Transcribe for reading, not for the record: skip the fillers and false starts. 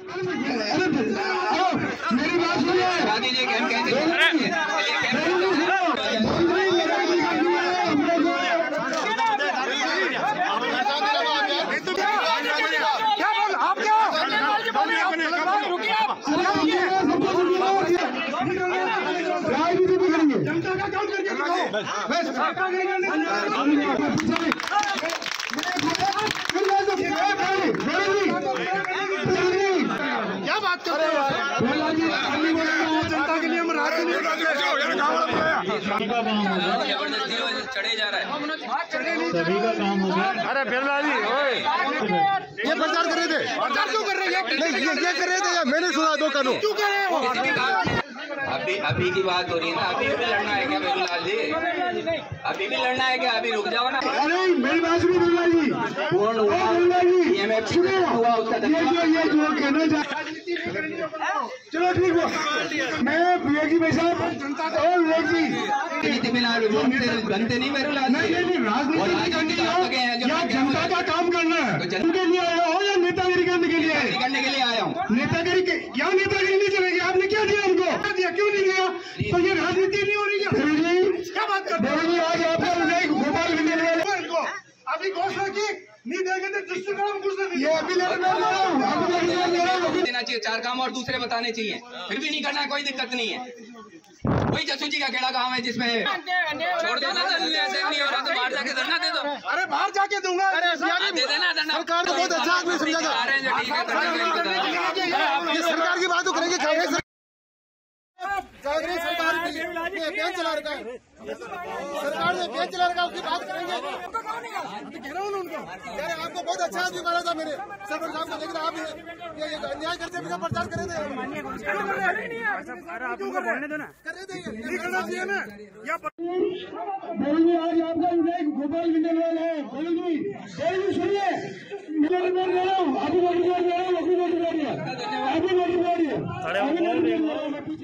मेरी बात सुनिए। क्या बोल आप क्या राजनीति भी करेंगे, जनता का काम करके क्या बात कर रहे हो? जनता के लिए हम चढ़े जा रहा है, सभी का काम हो गया। अरे बिरला जी ये प्रचार कर रहे थे। प्रचार क्यों कर रहे हैं? नहीं ये कर रहे थे, मैंने सुना दो कानून क्यों कर रहे हो? अभी की बात हो रही है ना। अभी भी लड़ना है क्या बेबीलाल जी? अभी भी लड़ना है क्या? अभी रुक जाओ ना। अरे मेरी बात सुनिए बिरला जी, पूर्ण हुआ उसका ये जो कहना चाह, चलो ठीक हो, मैं विवेकी भाई साहब और विवेक जी बनते नहीं मेरे लाल। नहीं राजनीति करने या जनता का काम करना है। उनके लिए आया हो या नेतागिरी करने के लिए आए? करने के लिए आया हूँ। नेतागिरी के क्या नेतागिरी नहीं चलेगी? आपने क्या दिया उनको? दिया क्यों नहीं दिया? तो ये राजनीति नहीं हो रही क्या? क्या बात कर रहे जी आज आपका विवेक गोपाल विंध्याचल हो? इनको अभी घोषणा की नहीं देंगे तो डिस्ट्रिक्ट में घुस देंगे। ये अभी देना चाहिए, 4 काम और दूसरे बताने चाहिए, फिर भी नहीं करना है, कोई दिक्कत नहीं है। वही जसू जी का केड़ा काम है जिसमें छोड़ दो ना, ऐसे नहीं हो रहा तो बाहर जाके धरना दे दो। अरे बाहर जाके दूंगा। दे देना धरना। सरकार तो बहुत अच्छा आदमी समझा था। ठीक है, ये सरकार की बात तो करेंगे, कांग्रेस सरकार अभियान चला रखा है, सरकार ने अभियान चला रखा है, उसकी बात करेंगे। कह रहा हूँ उनको, यार आपको बहुत अच्छा आदमी माना था मेरे सरपंच साहब को, लेकिन आप ये अन्याय करते बिना प्रचार करे थे। बोलने दो ना, कर रहे थे ये करना चाहिए ना। आज आपका विवेक गोपाल विंध्याचल है। सुनिए, अभी